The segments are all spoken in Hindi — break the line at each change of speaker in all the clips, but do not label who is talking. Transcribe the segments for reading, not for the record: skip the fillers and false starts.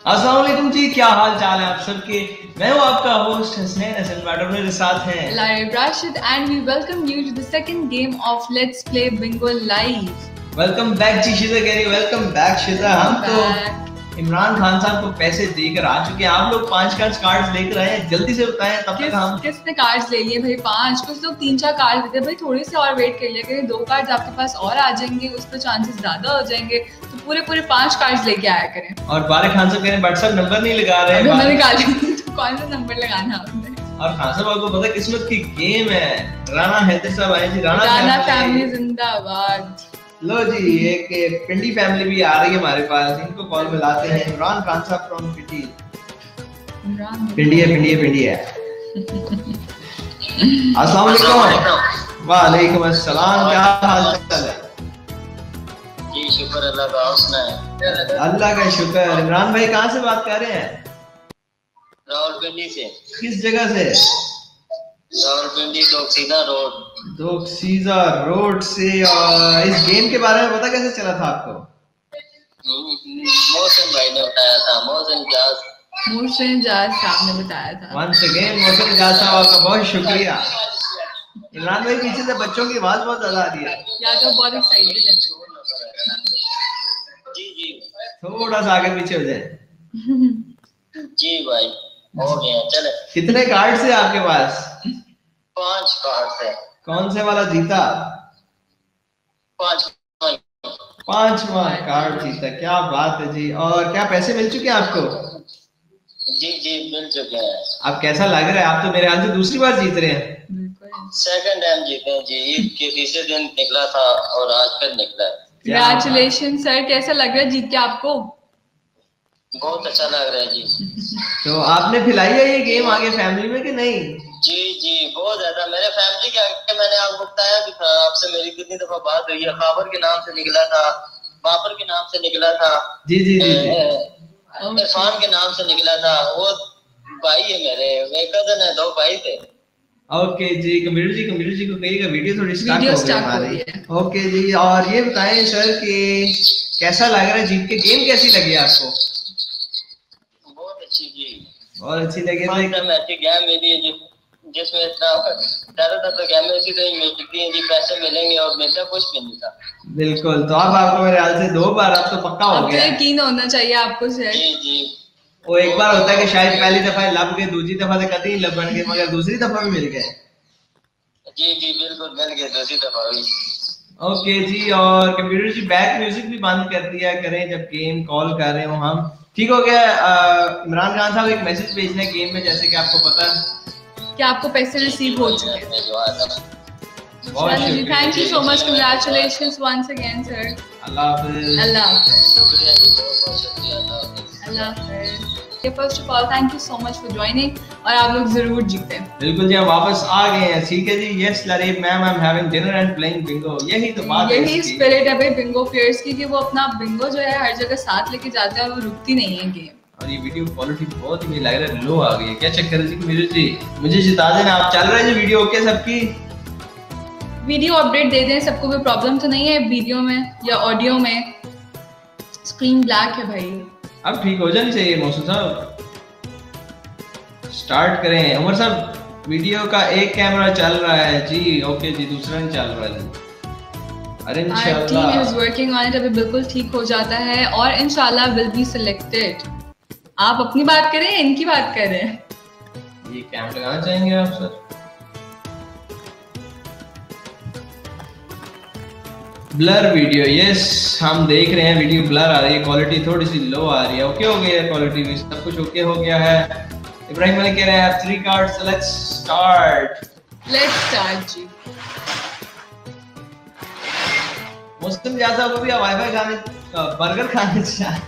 अस्सलाम वालेकुम जी, क्या हाल चाल है आप सबके। मैं हूँ आपका होस्ट हसनैन हसन मैडम, मेरे साथ हैं
Live Rashid and we welcome you to the second game of Let's Play Bingo Live.
Welcome back ji. Shiza कह रही वेलकम बैक शिजा। हम तो इमरान खान साहब को पैसे देकर आ चुके हैं। आप लोग 5 कार्ड्स लेकर आए हैं, जल्दी से बताएं तब तक हम
किसने कार्ड्स ले लिए भाई? 5, कुछ लोग 3-4 कार्ड देते भाई, थोड़ी सी और वेट कर लिया करें, 2 कार्ड्स आपके पास और आ जाएंगे, उस पर चांसेस ज्यादा हो जाएंगे, तो पूरे 5 कार्ड्स लेके आया करें।
और बारे खान साहब कह रहे व्हाट्सएप नंबर नहीं लगा रहे हैं।
मैंने निकाली तो कौन सा नंबर लगाना आपने?
और खान साहब आपको पता किस्मत की गेम है। राना हैदर साहब आए जी।
राना फैमिली जिंदाबाद।
लो जी, एक पिंडी फैमिली भी आ रही है हमारे पास, इनको कॉल मिलाते हैं। इमरान खान साहब फ्रॉम पिंडी। पिंडी है। अस्सलाम वालेकुम। वालेकुम अस्सलाम। क्या हाल चाल है?
जी शुक्र अल्लाह का। उसने
अल्लाह का शुक्र। इमरान भाई कहाँ से बात कर रहे हैं?
रावलपिंडी से।
किस जगह से?
रावलपिंडी दोकसीदा रोड।
दोकसीदा रोड से। और इस गेम के बारे में पता कैसे चला था आपको?
मोहसिन भाई ने बताया था। मोहसिन जाज साहब ने बताया था।
वंस अगेन मोहसिन जाज साहब आपका बहुत शुक्रिया। इमरान भाई पीछे से बच्चों की आवाज बहुत ज्यादा आ रही है।
या तो बहुत एक्साइटेड है।
जी
थोड़ा सा आगे पीछे हो जाए।
जी भाई हो गया। चले।
कितने कार्ड से आपके पास?
5 कार्ड थे।
कौन से वाला जीता? 5वां कार्ड जीता। क्या बात है जी। और क्या पैसे मिल चुके हैं आपको?
जी मिल चुके हैं।
अब कैसा लग रहा है? आप तो मेरे ख्याल से दूसरी बार जीत रहे हैं।
सेकंड टाइम जीते हैं जी। ईद के तीसरे दिन निकला था और आज फिर निकला है।
Congratulations sir. कैसा लग रहा है जीत के आपको?
बहुत अच्छा लग रहा है जी।
तो आपने खिलाई है ये गेम आगे फैमिली में कि नहीं?
जी बहुत ज्यादा। मेरे फैमिली के आगे मैंने आपको बताया भी था। आपसे मेरी कितनी दफा बात हुई है। खाबर के नाम से निकला था, बाबर के नाम से निकला था,
जी
इरफान के नाम से निकला था। वो भाई है मेरे कजन है, 2 भाई थे।
ओके जी। कंप्यूटर जी को कहिएगा वीडियो थोड़ी स्टार्ट हो गई है। ओके जी। और ये बताएं सर कि कैसा लग रहा है जीत के? गेम कैसी लगी आपको?
बहुत अच्छी जी।
बहुत अच्छी लगी।
ऐसी गेम मिली है जी जिसमें इतना ज्यादातर तो गेम ऐसी तो मिलती है जी, पैसे मिलेंगे और मिलता कुछ भी नहीं था।
बिल्कुल। तो अब आपको मेरे ख्याल से 2 बार अब तो पक्का हो गया।
यकीन होना चाहिए आपको सर।
जी
वो एक बार होता है कि शायद पहली दफा लब गए, दूसरी दफा से कतई लबन गए, मगर दूसरी दफा भी मिल गए।
जी बिल्कुल मिल गए दूसरी दफा भी।
ओके जी। और कंप्यूटर जी बैक म्यूजिक भी बंद कर दिया करें जब गेम कॉल कर रहे हो हम। ठीक हो गया। इमरान खान साहब एक मैसेज भेजना है गेम में, जैसे कि आपको पता है
कि आपको पैसे रिसीव हो चुके हैं। Thank you so much. Congratulations once again sir.
अल्लाह हाफिज।
अल्लाह हाफिज।
शुक्रिया जी, बहुत शुक्रिया।
अल्लाह हाफिज। First of all thank you so much for joining. और आप लोग जरूर जीते।
बिल्कुल जी, हम वापस आ गए हैं। ठीक है जी। Yes Lareeb ma'am, I am having dinner and playing bingo. यही तो बात है,
यही स्पिरिट है भाई बिंगो प्लेयर्स की, कि वो अपना बिंगो जो है हर जगह साथ लेके जाते हैं और वो रुकती नहीं है गेम।
और ये वीडियो क्वालिटी बहुत ही लग रहा है लो आ गई है। क्या चक्कर है जी कंप्यूटर जी? मुझे जिता देना। आप चल रहा है जी वीडियो ओके सबकी?
वीडियो अपडेट दे दें। सबको कोई प्रॉब्लम तो नहीं है वीडियो में या ऑडियो में? स्क्रीन ब्लैक है भाई।
अब ठीक हो जानी चाहिए। मौसम साहब स्टार्ट करें। उमर साहब वीडियो का एक कैमरा चल रहा है जी। ओके जी, दूसरा नहीं चल रहा जी। अरे इंशाल्लाह
team is working on it. अभी बिल्कुल ठीक हो जाता है और इंशाल्लाह विल बी सिलेक्टेड। आप अपनी बात करें, इनकी बात करें।
ये कैम लगाना चाहेंगे आप सर? Blur video. यस हम देख रहे हैं वीडियो ब्लर आ रही है, क्वालिटी थोड़ी सी लो आ रही है। ओके हो गया है क्वालिटी भी, सब कुछ ओके हो गया है। इब्राहिम अली कह रहे हैं 3 कार्ड्स। Let's start
ji.
मुस्लिम ज्यादा को भी वाईफाई खाने बर्गर खाने चाहिए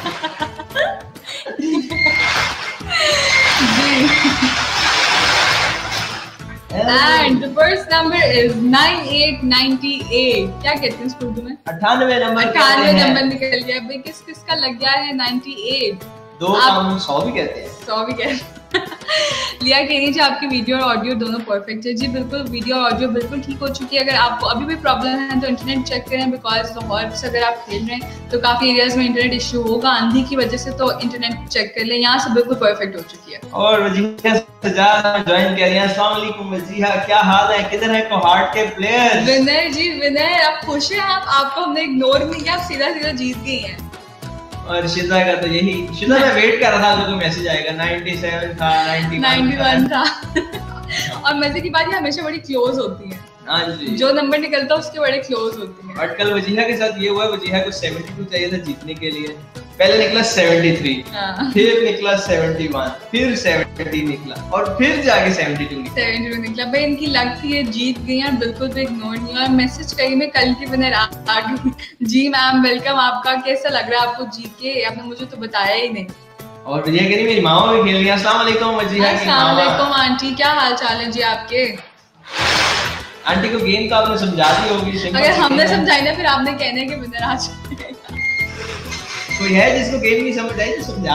And the first number is 9898. क्या कहते हैं इसको उर्दू में?
98 नंबर।
98 नंबर निकल गया भाई। किस किस का लग गया है 98?
2 काम 100 भी कहते हैं।
100 भी कहते हैं। लिया कह रही जी आपकी वीडियो और ऑडियो दोनों परफेक्ट है। जी बिल्कुल, वीडियो और ऑडियो बिल्कुल ठीक हो चुकी है। अगर आपको अभी भी प्रॉब्लम है तो इंटरनेट चेक करें, बिकॉज लाहौर से अगर आप खेल रहे हैं तो काफ़ी एरियाज में इंटरनेट इशू होगा आंधी की वजह से, तो इंटरनेट चेक कर लें। यहाँ से बिल्कुल परफेक्ट हो चुकी है।
और वजीहा ज्वाइन कर रही हैं। अस्सलाम वालेकुम वजीहा, क्या हाल है? किधर है कोहार्ट के प्लेयर्स?
विनय जी विनय, आप खुश हैं? आपको हमने इग्नोर नहीं किया, आप सीधा सीधा जीत गई हैं।
और शिजा का तो यही, शिजा मैं वेट कर रहा था, तो मैसेज आएगा 97 था,
91 था। और मजे की बात ये हमेशा बड़ी क्लोज होती है।
हाँ जी,
जो नंबर निकलता है उसके बड़े क्लोज होती है।
और कल वजीहा के साथ ये हुआ, वजीहा को 72 चाहिए था जीतने के लिए। पहले निकला 73, फिर निकला 71, फिर 70 निकला, और फिर जाके 72
निकला। भाई इनकी लक थी, ये जीत गई हैं, बिल्कुल भी इग्नोर नहीं। और मैसेज करी मैं कल की बने आ गई। जी मैम वेलकम, आपका कैसा लग रहा है आपको जीत के? आपने मुझे तो बताया ही नहीं।
और वजीहा कह रही मेरी मामा भी खेल रही है। अस्सलाम वालेकुम वजीहा की मामा।
अस्सलाम वालेकुम आंटी, क्या हाल चाल है जी आपके?
आंटी को गेम तो आपने समझा दी होगी।
अगर हमने समझाई ना फिर आपने कहना है कि विनर आज
कोई है जिसको गेम नहीं समझ आई तो समझा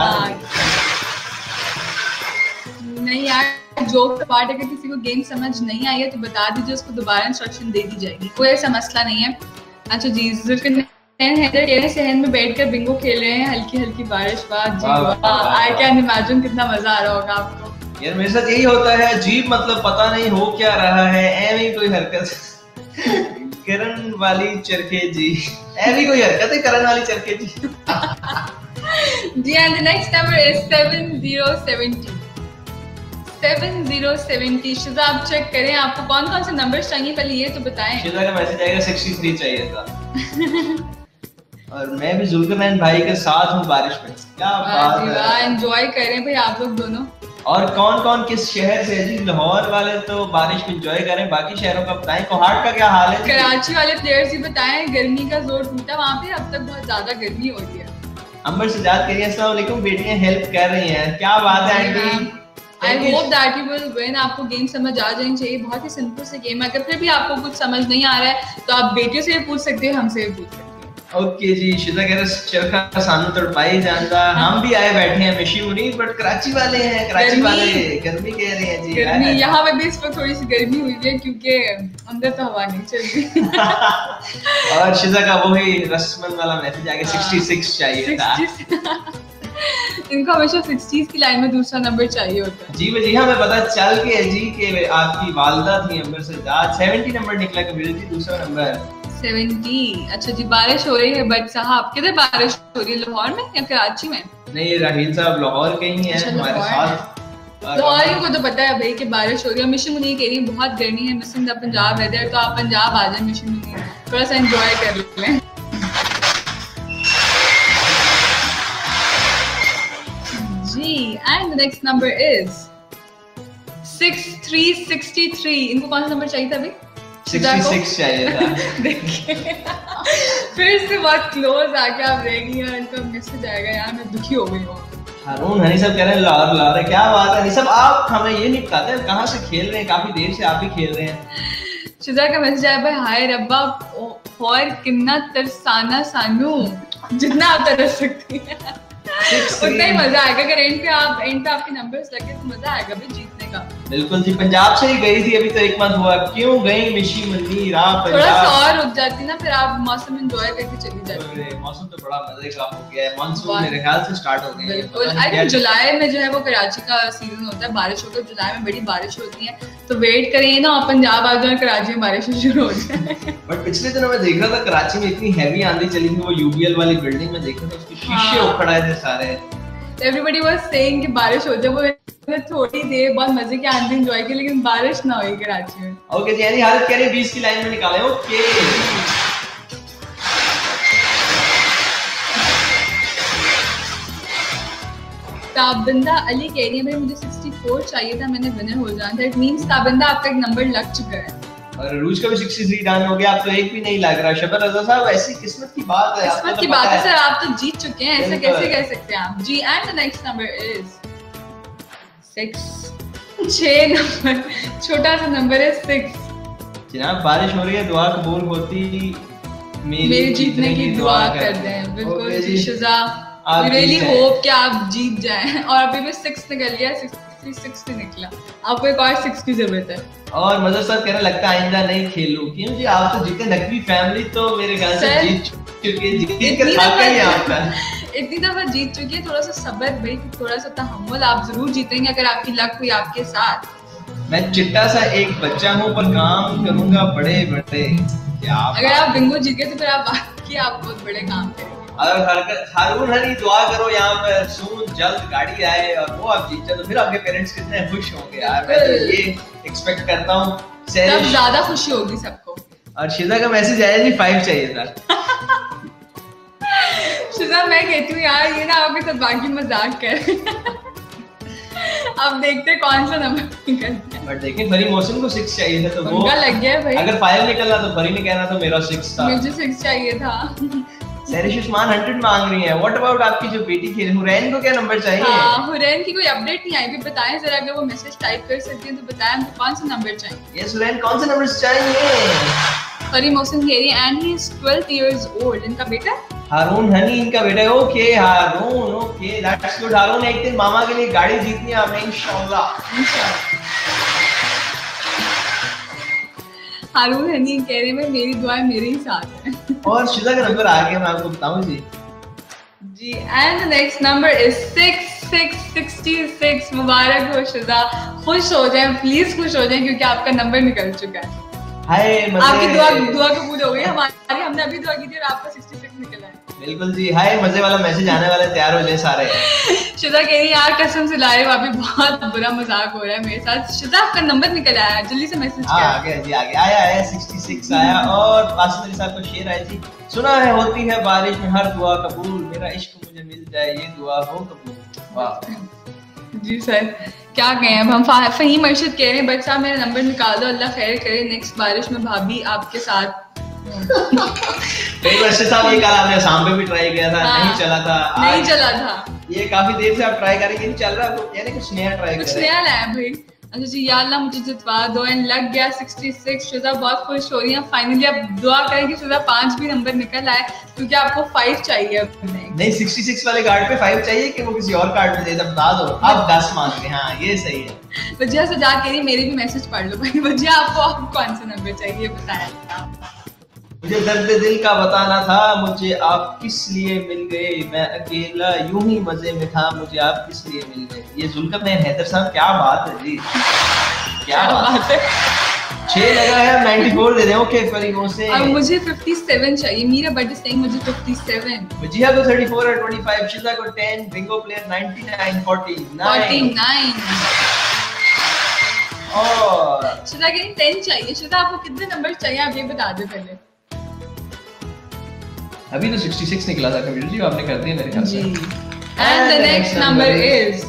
नहीं यार, जोक पार्ट अगर किसी को गेम समझ नहीं आई है तो बता दीजिए, उसको दोबारा इंस्ट्रक्शन दे दी जाएगी, कोई ऐसा मसला नहीं है। अच्छा जी, सहन में बैठकर बिंगो खेल रहे हैं, हल्की हल्की बारिश बाद जी, आई कैन इमेजिन कितना मजा आ रहा होगा आपको।
यार मेरे साथ यही होता है, अजीब मतलब पता नहीं हो क्या रहा है, ऐवी कोई हरकत करण वाली चरखे जी, ऐवी कोई हरकत है करण वाली चरखे जी।
जी and the next number is 7070। 7070। Shiza आप चेक करें, आपको कौन कौन से नंबर्स चाहिए पहले ये तो बताएं।
शिजा का मैसेज आएगा 63 चाहिए था। और मैं भी जुल्करनैन भाई के साथ हूँ बारिश में। क्या बात है,
एंजॉय करें भाई आप लोग दोनों।
और कौन कौन किस शहर से जी? लाहौर वाले तो बारिश में एंजॉय करें, बाकी शहरों का बताएं। कोहार्ट का क्या हाल है?
कराची वाले प्लेयर्स ही बताएं, गर्मी का जोर टूटा वहाँ पे, अब तक बहुत ज्यादा गर्मी हो रही है।
अंबर सजाद करिए अस्सलाम वालेकुम, बेटियां हेल्प कर रही हैं, क्या बात है aunty.
I hope that you will win. आपको गेम समझ आ जानी चाहिए, बहुत ही सिंपल से गेम है। अगर फिर भी आपको कुछ समझ नहीं आ रहा है तो आप बेटियों से भी पूछ सकते हैं, हमसे भी पूछ सकते हैं।
ओके जी, शिजा कह रहे चरखा सानू तड़पाई जानता। हम भी आए बैठे हैं मिशी मुनीर, बट कराची वाले हैं, कराची वाले गर्मी कह रहे हैं जी।
गर्मी यहाँ पे भी इस वक्त थोड़ी सी गर्मी हुई है क्योंकि अंदर तो हवा नहीं चल रही।
और शिजा का वही रस्मन वाला मैसेज आगे 66 चाहिए था।
इनको हमेशा 60s की लाइन में दूसरा नंबर चाहिए होता है।
जी जी हाँ, मैं पता चल के जी के आपकी वालदा थी अंबर सजाद। 70 नंबर निकला कबीर जी, दूसरा नंबर
70। अच्छा जी, बारिश हो रही है बट साहब किधर बारिश हो रही है, लाहौर में या कराची में?
नहीं, राहील साहब लाहौर के ही हैं हमारे साथ।
लाहौर को तो पता है भाई कि बारिश हो रही है। मिशन मुनीर कह रही है बहुत गर्मी है, मिसिंग द पंजाब वेदर, तो आप पंजाब आ जाए मिशन मुनीर, थोड़ा सा एंजॉय कर लें। जी and the next number is 6363। इनको कौन सा नंबर चाहिए था अभी?
66 चाहिए था।
देखिए फिर से बहुत क्लोज आके आप रह गई और इनको मैसेज आएगा, यार मैं दुखी हो गई हूँ।
हारून हनी सब कह रहे हैं लाहौर लाहौर, क्या बात है हनी सब, आप हमें ये नहीं बताते कहाँ से खेल रहे हैं, काफी देर से आप ही खेल रहे हैं।
शिजा का मैसेज आया, भाई हाय रब्बा और कितना तरसाना सानू, जितना आप तरस सकती हैं उतना ही मजा आएगा। अगर एंड पे आपके नंबर्स लगे तो मजा आएगा भी जीतने का।
बिल्कुल जी, पंजाब से ही गई थी अभी तो 1 मंथ हुआ, क्यों गई मिशी मुनीर आप पंजाब?
थोड़ा सा और रुक जाती ना, फिर आप मौसम एंजॉय करके चली जाती।
मौसम तो बड़ा मजे का हो गया है, मानसून मेरे ख्याल से स्टार्ट हो गई है।
बिल्कुल, आई थिंक जुलाई में जो है वो कराची का सीजन होता है, बारिश होकर जुलाई में बड़ी बारिश होती है, तो वेट करिए ना आप पंजाब आ जाए, कराची में बारिश शुरू हो जाए। बट
पिछले दिनों में देख रहा था कराची में इतनी हैवी आंधी चली थी, वो यूबीएल वाली बिल्डिंग में देखा था, उसके शीशे उखड़ आए थे सारे।
एवरीबॉडी वाज सेइंग कि बारिश हो जाए, वो थोड़ी देर बहुत मजे की आंधी एंजॉय की, लेकिन बारिश ना हुई कराची में।
ओके जी, यानी हालत कह रही 20 की लाइन में निकाले। ओके
ताबिंदा अली कह रही है, भाई मुझे 64 चाहिए था, मैंने विनर हो जाना था। इट मींस ताबिंदा आपका एक नंबर लग चुका है।
और रूज का भी 63 डन हो गया, आप तो एक भी नहीं लग रहा। शबर रजा साहब, ऐसी किस्मत की बात है,
किस्मत की बात है सर, आप तो जीत चुके हैं, ऐसे कैसे कह सकते हैं आप जी। And the next number is 6 number, छोटा सा नंबर है 6।
जनाब बारिश हो रही है, दुआ कबूल होती,
मेरे जीतने की दुआ कर दें। बिल्कुल जी शिजा, वी रियली होप कि आप जीत जाएं। और अभी भी 6 निकल गया, 66 निकला, आपको एक और 6 की जरूरत है।
और मजर साहब कहने लगता है आइंदा नहीं खेलूं। क्यों जी, आप तो जीते, नकवी फैमिली तो मेरे ख्याल से जीत चुकी है, जीत कर खाता ही आता है।
इतनी दफा जीत चुकी है, थोड़ा सा सब्र भाई, थोड़ा सा तहम्मुल, आप जरूर जीतेंगे अगर आपकी लक हुई आपके साथ।
मैं चिट्टा सा एक बच्चा हूँ पर काम करूंगा बड़े बड़े। क्या
अगर आप बिंगो जीत गए तो फिर आप बहुत बड़े काम करेंगे।
अगर हारून हनी दुआ करो यहाँ पर सून जल्द गाड़ी आए और वो आप जीत जाए तो फिर आपके पेरेंट्स कितने खुश होंगे यार। मैं तो ये एक्सपेक्ट करता हूँ,
तब ज्यादा खुशी होगी सबको।
और शिजा का मैसेज आया जी 5 चाहिए था।
शिजा मैं कहती हूँ यार ये ना आपके साथ बाकी मजाक कर। अब देखते कौन सा नंबर निकलता है।
बट देखिए फरी मोहसिन को 6 चाहिए था तो वो
लग गया भाई।
अगर 5 निकलना तो फरी ने कहना तो मेरा 6 था।
मुझे 6 चाहिए था।
सैरिश उस्मान 100 मांग रही है। व्हाट अबाउट आपकी जो बेटी थी हुरैन को क्या नंबर चाहिए?
हाँ, हुरैन की कोई अपडेट नहीं आई, भी बताएं जरा, अगर वो मैसेज टाइप कर सकती है तो बताएं हमको कौन सा नंबर चाहिए।
यस हुरैन, कौन सा नंबर चाहिए?
फरी मोहसिन कह रही है and he is 12 years old. इनका बेटा
हारून हनी इनका बेटा है। Okay Haroon, okay that's good. Haroon एक दिन मामा के लिए गाड़ी जीतनी है आपने इंशाल्लाह।
हारून हनी कह रहे हैं मेरी दुआएं मेरे ही साथ है।
और शिजा का नंबर आ गया, मैं आपको बताऊं जी।
जी and the next number is 6666। मुबारक हो शिजा, खुश हो जाएं प्लीज, खुश हो जाएं क्योंकि आपका नंबर निकल चुका है।
हाय
आपकी दुआ कबूल हो गई हमारी, हमने अभी दुआ की थी और आपका 66 निकला है।
बिल्कुल जी। हाय, मजे वाला मैसेज आने वाला, तैयार हो जाए सारे।
शिजा कह रही यार कसम से लाए भाभी बहुत बुरा मजाक हो रहा है मेरे साथ। शिजा आपका नंबर निकल आया, जल्दी से मैसेज
आ गया जी, आ गया, आया 66 आया। और आसिफ अली साहब को शेर आया जी, सुना है होती है बारिश में हर दुआ कबूल, मेरा इश्क मुझे मिल जाए ये दुआ हो कबूल। वाह
जी सर, क्या कहें अब हम। फहीम अर्शद कह रहे हैं बट साहब मेरा नंबर निकाल दो, अल्लाह खैर करे, नेक्स्ट बारिश में भाभी आपके साथ।
साहब ये कल आपने आसाम पे भी ट्राई किया था। हाँ, नहीं चला था।
नहीं चला था।
ये काफी देर से आप ट्राई करेंगे, नहीं चल रहा आपको, यानी कुछ नया ट्राई
कुछ नया लाया भाई। अच्छा जी, या अल्लाह मुझे जितवा दो। एंड लग गया 66। शिजा बहुत खुश हो रही है। फाइनली अब दुआ करें कि शिजा 5 भी नंबर निकल आए क्योंकि आपको 5 चाहिए।
नहीं 66 वाले कार्ड पे 5 चाहिए कि वो किसी और कार्ड पे दे दे, बता दो। अब 10 मांगते हैं। हाँ ये सही है।
वजिया से जा कह रही मेरे भी मैसेज पढ़ लो भाई। वजिया आपको कौन सा नंबर चाहिए बताया।
मुझे दर्द दिल का बताना था, मुझे आप किस लिए मिल गए, मैं अकेला यूं ही मजे में था, मुझे आप किस लिए मिल गए। ये जुल्करनैन हैदर साहब, क्या बात है जी, क्या बात है। 6 लगा है, 94 दे दें। ओके फरीमों से
अब मुझे 57 चाहिए। मीरा बट इज सेइंग मुझे 57।
वजिया को 34 और 25, शिजा को 10, बिंगो प्लेयर 99 49। और
शिजा के 10 चाहिए। शिजा आपको कितने नंबर चाहिए आप ये बता दे पहले।
अभी तो 66 निकला था कंप्यूटर जी, आपने कर दिया मेरे ख्याल से।
And the next number is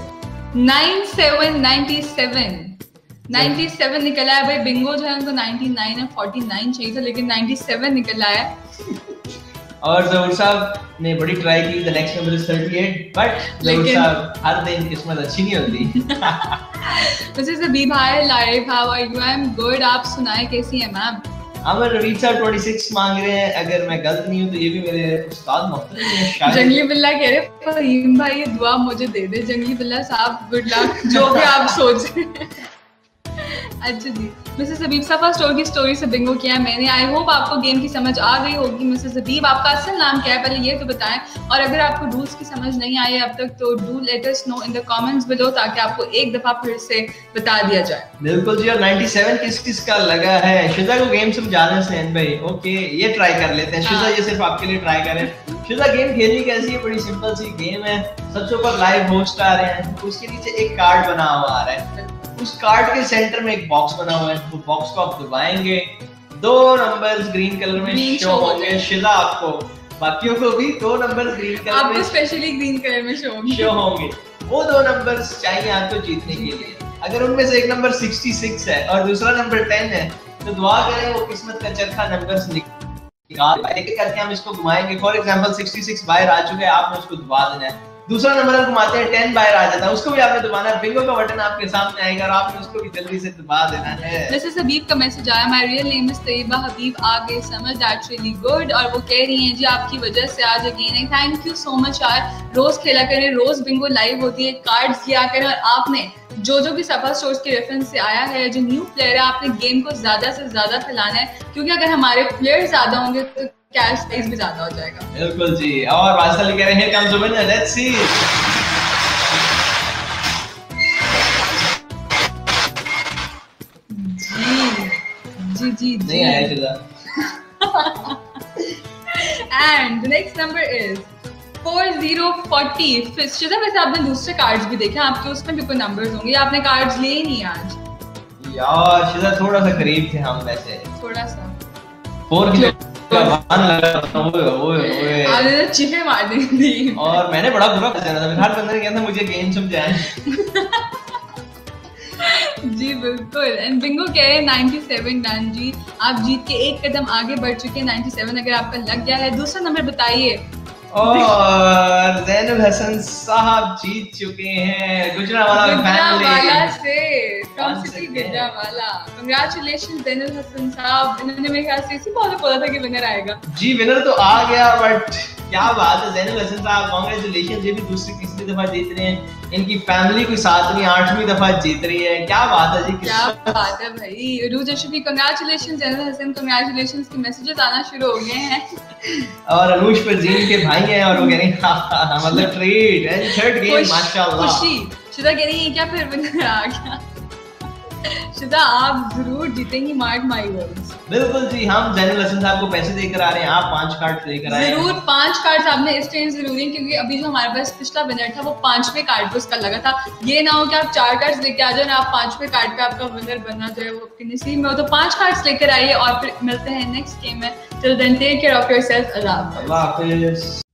9797। 97 निकला है भाई। बिंगो जो है उनको 99 है, 49 चाहिए था लेकिन 97 निकला है।
और जहूर साहब ने बड़ी ट्राई की। The next number is 38 but Zahoor sahab हर दिन किस्मत अच्छी नहीं होती।
वैसे सभी भाई live, how are you? I am good, आप सुनाए कैसी हैं मैम?
अमर रवीद साहब 26 मांग रहे हैं। अगर मैं गलत नहीं हूं तो ये भी मेरे उस्ताद मोहतरम हैं।
जंगली बिल्ला कह रहे फहीम भाई ये दुआ मुझे दे दे। जंगली बिल्ला साहब गुड लक, जो भी आप सोच रहे हैं। अच्छा जी, मिसेस हबीब साहब स्टोर की स्टोरी से बिंगो किया है मैंने। आई होप आपको गेम की समझ आ गई होगी। मिसेस हबीब आपका असल नाम क्या है पहले ये तो बताएं, और अगर आपको रूल्स की समझ नहीं आई अब तक तो do let us know in the comments below ताकि आपको एक दफा फिर से बता दिया जाए।
बिल्कुल जी। और 97 किस किस का लगा है? शिजा को गेम समझा दें सैन भाई। ओके ये ट्राई कर लेते हैं। शिजा ये सिर्फ आपके लिए ट्राई करें। शिजा गेम खेलनी कैसी है? बड़ी सिंपल सी गेम है। सबसे ऊपर लाइव होस्ट आ रहे हैं, उसके नीचे एक कार्ड बना हुआ आ रहा है, उस कार्ड के सेंटर में एक बॉक्स बना हुआ है, वो बॉक्स को आप दबाएंगे, 2 नंबर्स ग्रीन कलर में शो होंगे। शिजा आपको, बाकियों को भी 2 नंबर्स ग्रीन कलर में,
स्पेशली ग्रीन कलर में शो
होंगे। वो 2 नंबर्स चाहिए आपको जीतने के लिए। अगर उनमें से एक नंबर 66 है और दूसरा नंबर 10 है तो दुआ करें वो किस्मत का चरखा नंबर्स निकाल करके हम इसको घुमाएंगे। फॉर एग्जांपल 66 बाहर आ चुके हैं, आपने उसको दबा देना है। दूसरा नंबर हम घुमाते हैं 10 बाहर आ जाता है, उसको भी आपने दबाना है। बिंगो का बटन आपके सामने आएगा और आपने उसको भी जल्दी से दबा देना है।
जैसे हबीब का मैसेज आया, my real name is Tayyaba Habib, आ गए समझ, दैट्स रियली गुड। और वो कह रही हैं जी आपकी वजह से आज अगेन है, थैंक यू सो मच यार। रोज खेला करें, रोज बिंगो लाइव होती है, कार्ड्स लिया करें। और आपने जो भी सफा स्टोर्स के रेफरेंस से आया है, जो न्यू प्लेयर है, आपने गेम को ज्यादा से ज्यादा फैलाना है, क्योंकि अगर हमारे प्लेयर ज्यादा होंगे तो कैश प्राइस भी ज्यादा हो जाएगा।
बिल्कुल जी। और वासल कह रहे हैं come the winner, let's see.
जी जी जी
नहीं आया चला।
And the next number is 4040। फिर वैसे आपने दूसरे कार्ड्स भी देखे, आपके उसमें भी कोई नंबर्स होंगे, आपने कार्ड्स लिए नहीं आज
यार शिजा थोड़ा सा करीब थे हम, वैसे
थोड़ा सा
4 की
आपने तो चीखे मार दी थी।
और मैंने बड़ा बुरा कर दिया था, हर बंदे ने कहता मुझे गेम समझाएं।
जी बिल्कुल। एंड बिंगो कह रहे हैं 97 डन जी, आप जीत के एक कदम आगे बढ़ चुके हैं। 97 अगर आपका लग गया है। दूसरा नंबर बताइए।
और ज़ैनुल हसन साहब जीत चुके हैं गुजरावाला
से, from city Gujranwala. Congratulations Zainul Hasan sahab, इन्होंने मेरे ख्याल से इसी बात में बोला था कि विनर आएगा।
जी विनर तो आ गया, बट क्या बात है ज़ैनुल हसन साहब, कांग्रेचुलेशंस। ये भी तीसरी दफा जीत रहे हैं, इनकी फैमिली कोई 7वीं 8वीं दफा जीत रही है। क्या बात है जी,
क्या बात है भाई। रूज अशफी कांग्रेचुलेशंस, ज़ैनुल हसन कांग्रेचुलेशंस के मैसेजेस आना शुरू हो गए हैं।
और अनुष परजीन के भाई हैं और वो कह रहे हैं मतलब ट्रेड एंड थर्ड गेम माशाल्लाह।
खुशी शिदा कह रही है क्या फिर विनर आ गया। शिदा आप जरूर जीतेंगी, मार्क माय वर्ड्स।
बिल्कुल जी। हम ज़ैनुल हसन साहब को पैसे देकर आ रहे हैं, आप 5 कार्ड लेकर आए।
जरूर 5 कार्ड्स आपने इस टाइम जरूरी है, क्योंकि अभी जो हमारे पास पिछला विनर था वो 5वें कार्ड पे उसका लगा था। ये ना हो कि आप 4 कार्ड्स लेके आ जाओ ना आप 5वें कार्ड पे आपका विनर बनना जो है वो आपके नसीब में हो। तो 5 कार्ड्स लेकर आइए और फिर मिलते हैं नेक्स्ट गेम में। Till then take care of yourself. अल्लाह हाफिज़।